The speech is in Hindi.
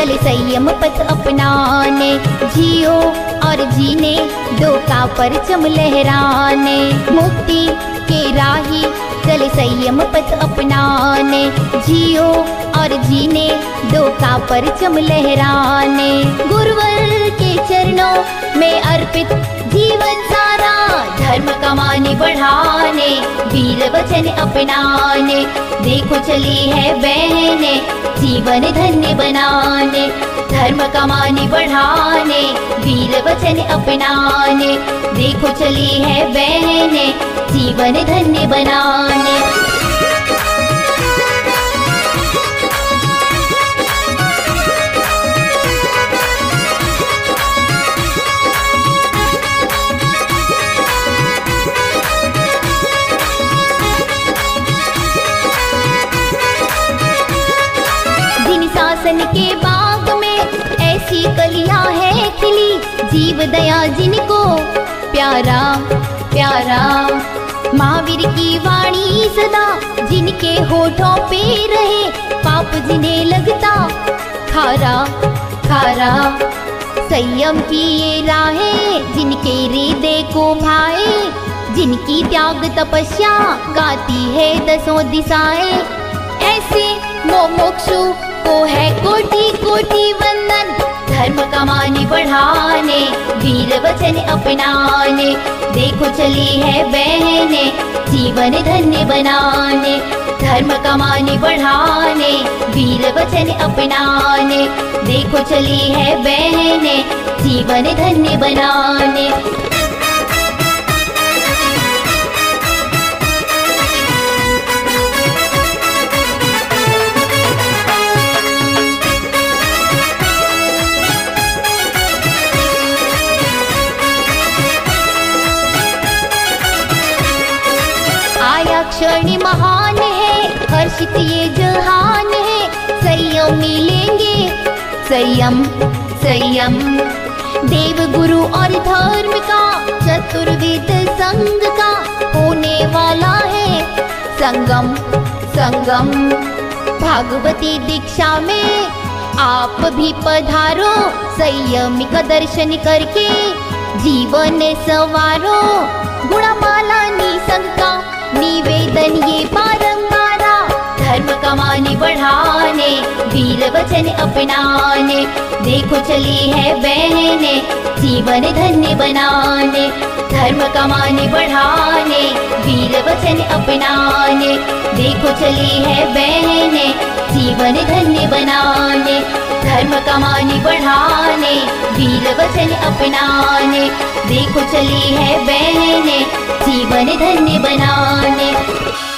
चले संयम पथ अपनाने, जियो और जीने दो का परचम लहराने। मुक्ति के राही चले संयम पथ अपनाने, जियो और जीने दो का परचम लहराने। गुरुवर के चरणों में अर्पित जीवन सारा, धर्म कमाने बढ़ाने, वीर वचन अपनाने। देखो चली है बहने जीवन धन्य बनाने, धर्म कमाने बढ़ाने, वीर वचन अपनाने। देखो चली है बहने जीवन धन्य बनाने। शासन के बाग में ऐसी कलियां है खिली, जीव दया जिनको प्यारा प्यारा। महावीर की वाणी सदा जिनके होठों पे रहे, पाप जिन्हें लगता खारा खारा। संयम की ये राहें जिनके हृदय को भाए, जिनकी त्याग तपस्या गाती है दसों दिशाएं। ऐसे मोक्षु को है कोटि कोटि वंदन, धर्म कमाने बढ़ाने, वीर वचन अपनाने। देखो चली है बहने जीवन धन्य बनाने, धर्म कमाने बढ़ाने, वीर वचन अपनाने। देखो चली है बहने जीवन धन्य बनाने। क्षण महान है, हर्षित ये जहान है, संयम मिलेंगे संयम संयम। देव गुरु और धर्म का चतुर्वेद संग का होने वाला है संगम संगम। भागवती दीक्षा में आप भी पधारो, संयम का दर्शन करके जीवन सवारो। गुणमाला निसंग का निवेदन ये बारंबारा, धर्म कमाने बढ़ाने, वीर वचन अपनाने। देखो चली है बहने जीवन धन्य बनाने, धर्म कमाने बढ़ाने, वीर वचन अपनाने। देखो चली है बहने जीवन धन्य बनाने, धर्म कमाने बढ़ाने, वीर वचन अपनाने। देखो चली है बहने जीवन धन्य बनाने।